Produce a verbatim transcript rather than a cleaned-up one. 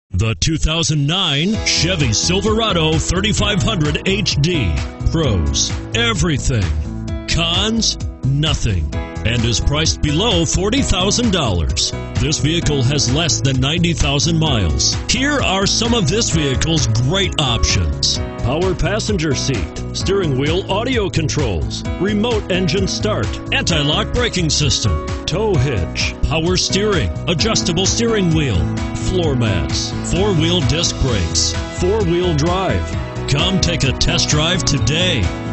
The two thousand nine Chevy Silverado thirty-five hundred H D. Pros: everything. Cons: nothing. And is priced below forty thousand dollars. This vehicle has less than ninety thousand miles. Here are some of this vehicle's great options: power passenger seat, steering wheel audio controls, remote engine start, anti-lock braking system, tow hitch, power steering, adjustable steering wheel, floor mats, four-wheel disc brakes, four-wheel drive. Come take a test drive today.